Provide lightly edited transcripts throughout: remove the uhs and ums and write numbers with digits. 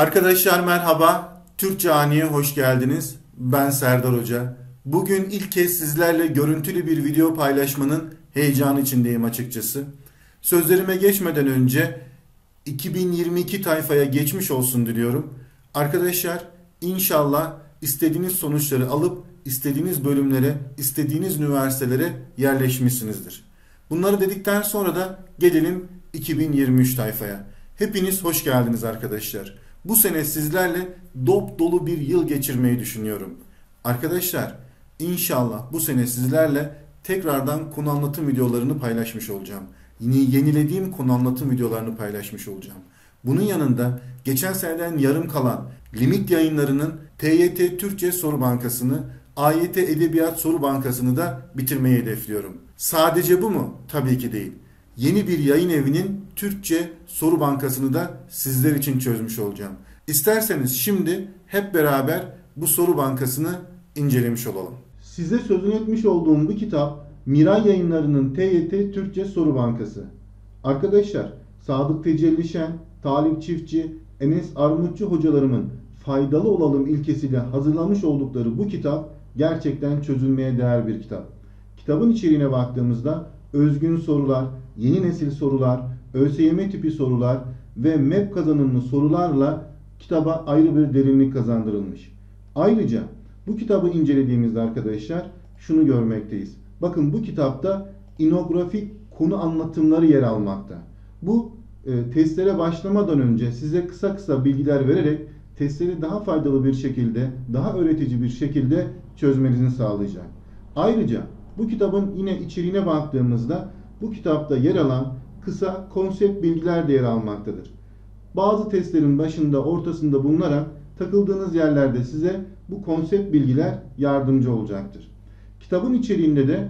Arkadaşlar merhaba, Türkçe Hani'ye hoş geldiniz. Ben Serdar Hoca. Bugün ilk kez sizlerle görüntülü bir video paylaşmanın heyecanı içindeyim açıkçası. Sözlerime geçmeden önce 2022 tayfaya geçmiş olsun diliyorum. Arkadaşlar inşallah istediğiniz sonuçları alıp istediğiniz bölümlere, istediğiniz üniversitelere yerleşmişsinizdir. Bunları dedikten sonra da gelelim 2023 tayfaya. Hepiniz hoş geldiniz arkadaşlar. Bu sene sizlerle dop dolu bir yıl geçirmeyi düşünüyorum. Arkadaşlar inşallah bu sene sizlerle tekrardan konu anlatım videolarını paylaşmış olacağım. Yine yenilediğim konu anlatım videolarını paylaşmış olacağım. Bunun yanında geçen seneden yarım kalan limit yayınlarının TYT Türkçe Soru Bankası'nı, AYT Edebiyat Soru Bankası'nı da bitirmeyi hedefliyorum. Sadece bu mu? Tabii ki değil. Yeni bir yayın evinin Türkçe Soru Bankası'nı da sizler için çözmüş olacağım. İsterseniz şimdi hep beraber bu soru bankasını incelemiş olalım. Size sözünü etmiş olduğum bu kitap Miray Yayınları'nın TYT Türkçe Soru Bankası. Arkadaşlar Sadık Tecellişen, Talip Çiftçi, Enes Armutçu hocalarımın faydalı olalım ilkesiyle hazırlamış oldukları bu kitap gerçekten çözülmeye değer bir kitap. Kitabın içeriğine baktığımızda özgün sorular, yeni nesil sorular, ÖSYM tipi sorular ve MEP kazanımlı sorularla kitaba ayrı bir derinlik kazandırılmış. Ayrıca bu kitabı incelediğimizde arkadaşlar şunu görmekteyiz. Bakın bu kitapta inografik konu anlatımları yer almakta. Bu testlere başlamadan önce size kısa kısa bilgiler vererek testleri daha faydalı bir şekilde, daha öğretici bir şekilde çözmenizi sağlayacak. Ayrıca bu kitabın yine içeriğine baktığımızda bu kitapta yer alan kısa konsept bilgiler de yer almaktadır. Bazı testlerin başında, ortasında bulunarak takıldığınız yerlerde size bu konsept bilgiler yardımcı olacaktır. Kitabın içeriğinde de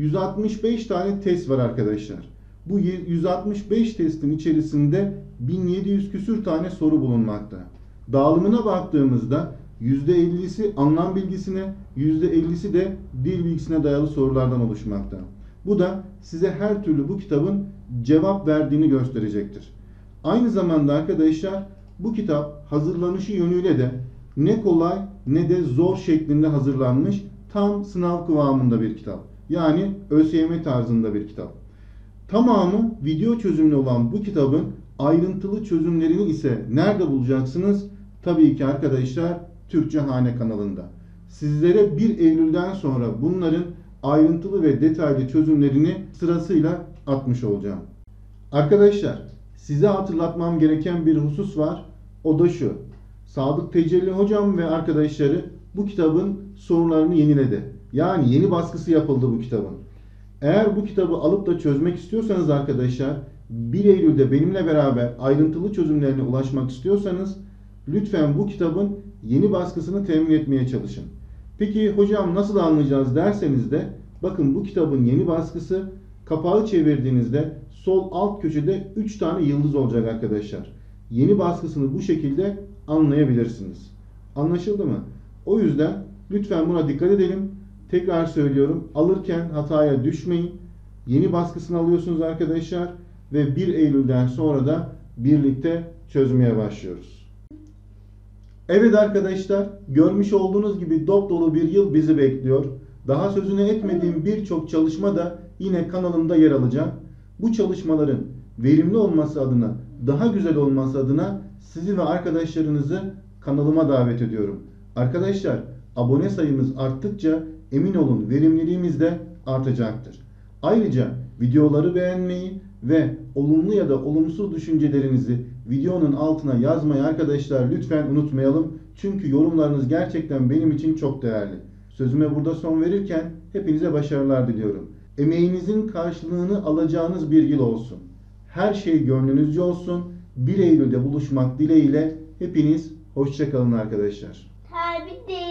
165 tane test var arkadaşlar. Bu 165 testin içerisinde 1700 küsür tane soru bulunmakta. Dağılımına baktığımızda %50'si anlam bilgisine, %50'si de dil bilgisine dayalı sorulardan oluşmakta. Bu da size her türlü bu kitabın cevap verdiğini gösterecektir. Aynı zamanda arkadaşlar bu kitap hazırlanışı yönüyle de ne kolay ne de zor şeklinde hazırlanmış tam sınav kıvamında bir kitap. Yani ÖSYM tarzında bir kitap. Tamamı video çözümlü olan bu kitabın ayrıntılı çözümlerini ise nerede bulacaksınız? Tabii ki arkadaşlar Türkçe Hane kanalında. Sizlere 1 Eylül'den sonra bunların ayrıntılı ve detaylı çözümlerini sırasıyla atmış olacağım. Arkadaşlar size hatırlatmam gereken bir husus var. O da şu. Sadık Tecelli hocam ve arkadaşları bu kitabın sorularını yeniledi. Yani yeni baskısı yapıldı bu kitabın. Eğer bu kitabı alıp da çözmek istiyorsanız arkadaşlar 1 Eylül'de benimle beraber ayrıntılı çözümlerine ulaşmak istiyorsanız lütfen bu kitabın yeni baskısını temin etmeye çalışın. Peki hocam nasıl anlayacağız derseniz de bakın bu kitabın yeni baskısı kapağı çevirdiğinizde sol alt köşede 3 tane yıldız olacak arkadaşlar. Yeni baskısını bu şekilde anlayabilirsiniz. Anlaşıldı mı? O yüzden lütfen buna dikkat edelim. Tekrar söylüyorum, alırken hataya düşmeyin. Yeni baskısını alıyorsunuz arkadaşlar ve 1 Eylül'den sonra da birlikte çözmeye başlıyoruz. Evet arkadaşlar, görmüş olduğunuz gibi dop dolu bir yıl bizi bekliyor. Daha sözünü etmediğim birçok çalışma da yine kanalımda yer alacak. Bu çalışmaların verimli olması adına, daha güzel olması adına sizi ve arkadaşlarınızı kanalıma davet ediyorum. Arkadaşlar, abone sayımız arttıkça emin olun verimliliğimiz de artacaktır. Ayrıca videoları beğenmeyi ve olumlu ya da olumsuz düşüncelerinizi videonun altına yazmayı arkadaşlar lütfen unutmayalım. Çünkü yorumlarınız gerçekten benim için çok değerli. Sözüme burada son verirken hepinize başarılar diliyorum. Emeğinizin karşılığını alacağınız bir yıl olsun. Her şey gönlünüzce olsun. 1 Eylül'de buluşmak dileğiyle hepiniz hoşça kalın arkadaşlar. Tabii değil.